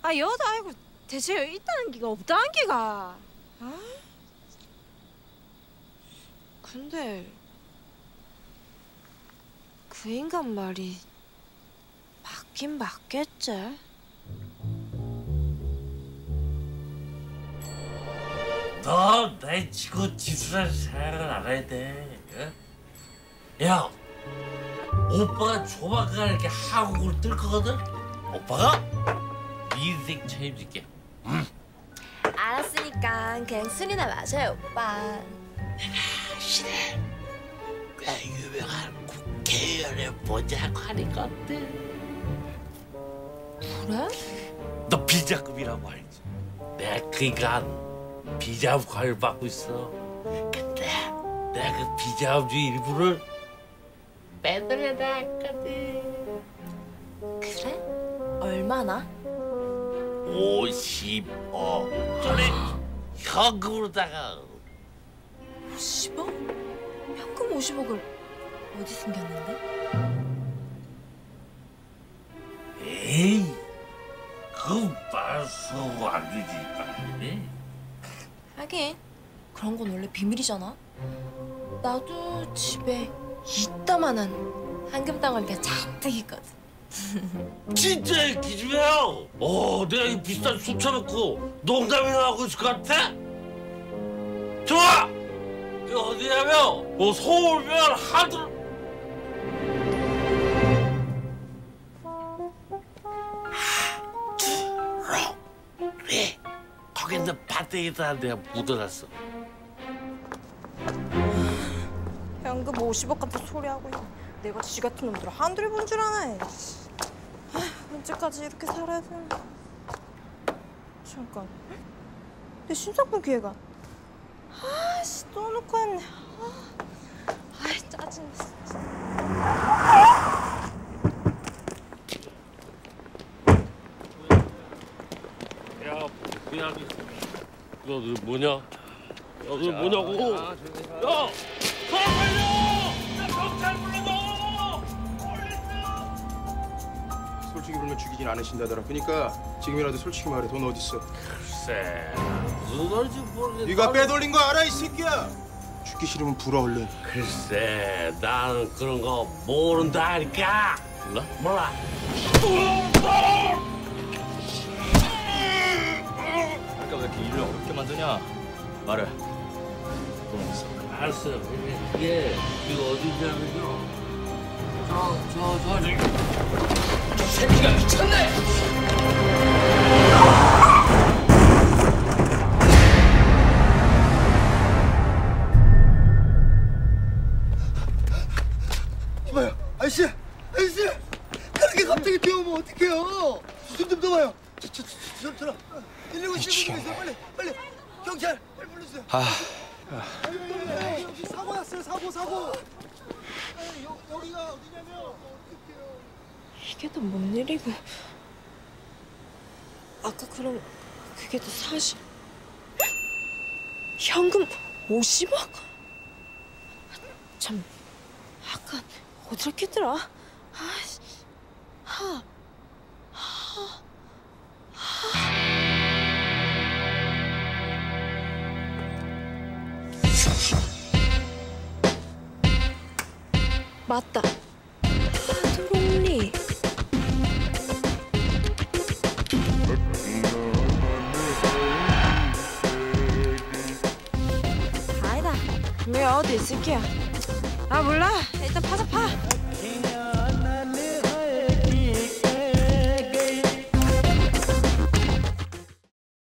여도 아이고 대체 여기 있다는 기가 없다는 기가. 아? 근데 그 인간 말이 맞긴 맞겠지? 너 내 지구 지수라는 생각을 알아야 돼. 야, 오빠가 조만간 이렇게 한국을 뜰 거거든. 오빠가 네 인생 책임질게. 알았으니까 그냥 술이나 마셔요, 오빠. 내가 시대 내 유명한 국회의원을 보자고 하는 건데. 그래? 너 비자금이라고 알지? 내가 그니까 비자금 과외를 받고 있어. 근데 내가 그 비자금 중 일부를 빼돌려야 했거든. 그래? 얼마나? 50억. 그래, 현금으로다가. 50억? 현금 50억을 어디 숨겼는데? 에이, 그건 말서 안 되지, 빨리. 하긴 그런 건 원래 비밀이잖아. 나도 집에 이따만한 황금 덩어리가 잔뜩 있거든. 진짜 기집애요. 내가 이 비싼 술 처먹고 농담이나 하고 있을 것 같아? 좋아. 이게 어디냐면 서울면 하들. 왜? 거기 있는 밭대기다 내가 묻어놨어. 현금 50억 같은 소리하고 내가 지 같은 놈들 한둘이 본 줄 아네. 언제까지 이렇게 살아야 되나. 잠깐, 내 신상품 기회가. 아씨, 또 놓고 왔네. 아이, 짜증나 진짜. 야, 너 뭐냐? 야, 너 뭐냐고? 야, 빨리! 야, 경찰 불러줘! 솔직히 그러면 죽이진 않으신다더라. 그러니까 지금이라도 솔직히 말해. 돈 어딨어? 글쎄, 무슨 소리인지 모르겠다. 네가 빼돌린 거 알아, 이 새끼야? 죽기 싫으면 불어 얼른. 글쎄, 나는 그런 거 모른다니까. 몰라? 그러니까 왜 이렇게 일을 어렵게 만드냐? 말해. 돈 어딨어? 알았어. 이거 어디냐면요. 저기. 이 새끼가 미쳤네! 이봐요, 아저씨! 그렇게 갑자기 뛰어오면 어떡해요? 눈 좀 떠봐요. 전화. 119 있어요. 빨리. 경찰, 빨리 불러주세요. 여기 사고 났어요, 사고. 여기가 어디냐면 어떡해요. 이게 다 뭔 일이고. 아까 그럼 그게 다 사실. 현금 50억? 참, 아까 어딜 깼더라? 아이씨. 맞다. 하드롱리. 아니다. 분명히 어디 있을 게야. 몰라. 일단 파자 파.